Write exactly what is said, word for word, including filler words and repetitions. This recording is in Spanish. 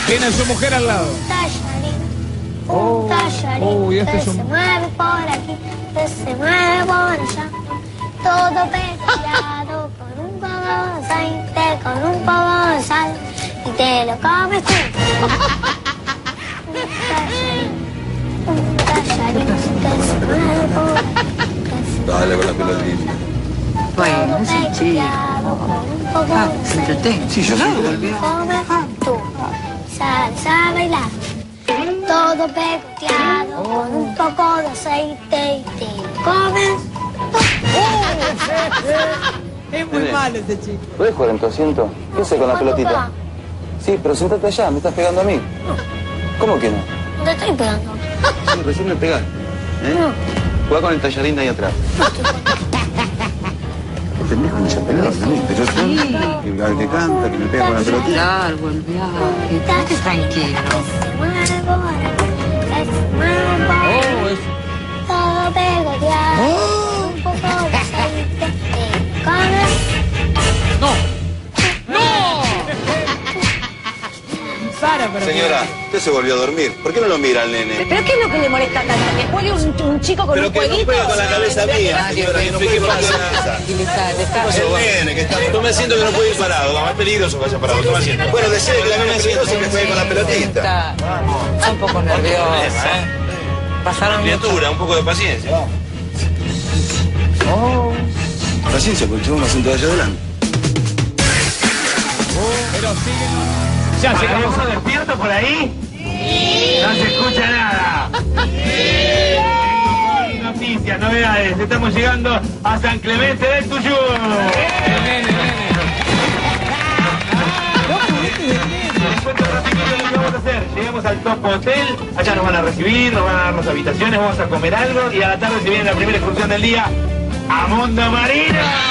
Tiene a su mujer al lado. Un tallarín, Oh, un tallarín oh, y este que es un- se mueve por aquí, que se mueve por allá. Todo pegoteado con un poco de aceite, con un poco de sal, y te lo comes tú. Un tallarín, un tallarín que se mueve por aquí, que se Dale con la pelotita. Bueno, es un chico. Ah, se entretenga. Sí, yo sé que Comes tú, salsa a bailar. Todo pegoteado con un poco de aceite y te lo comes tú. Es muy Nene. malo ese chico. ¿Puedes jugar en tu asiento? ¿Qué haces con la ¿Cuándo pelotita? acá? Sí, pero sentate allá, me estás pegando a mí. ¿Cómo que no? No te estoy pegando. Sí, recién me pegaste. ¿Eh? No. Juega con el tallarín de ahí atrás. ¿Entendés con esa pelota? ¿Entendés? Yo soy el al que canta, que me pega con la pelotita. Largo el viaje. Estate tranquilo. Que se mueve por aquí, que se mueve por Oh, allá. es... Todo pegoteado con un poco de aceite y te lo comes. ¡No! ¡No! Sara, pero... Señora, usted se volvió a dormir. ¿Por qué no lo mira al nene? ¿Pero qué es lo que le molesta tanto? ¿Que juegue un, un chico con Pero un que no jueguito? juegue con la cabeza mía, señora, que no juegue con la cabeza. Tranquilizate, está El nene, que está... Tome asiento que no puede ir parado. Vamos, es peligroso que vaya parado. Toma asiento. Bueno, decirle que la nena es peligrosa que juegue con la pelotita. Está está un poco nerviosa. Pasaron mucho. Criatura, un poco de paciencia. Paciencia, porque tengo un asiento de allá adelante. Pero siguen... Ya llegamos a... despierto por ahí? Sí. No se escucha nada. Sí. Noticias, novedades. Estamos llegando a San Clemente del Tuyú. Nene, nene. Encuentro rapidito lo que vamos a hacer. Llegamos al Top Hotel. Allá nos van a recibir, nos van a dar las habitaciones, vamos a comer algo. Y a la tarde se viene la primera excursión del día a Mundo Marino.